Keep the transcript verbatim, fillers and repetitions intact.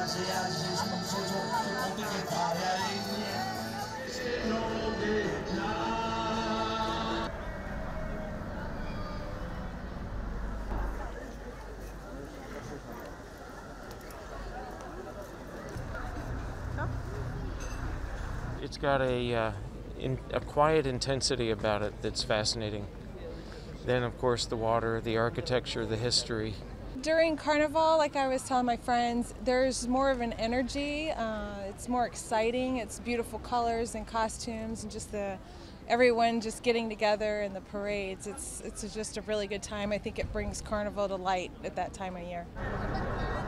It's got a, uh, in, a quiet intensity about it that's fascinating. Then, of course, the water, the architecture, the history. During Carnival, like I was telling my friends, there's more of an energy. Uh, it's more exciting. It's beautiful colors and costumes and just the everyone just getting together and the parades. It's, it's just a really good time. I think it brings Carnival to light at that time of year.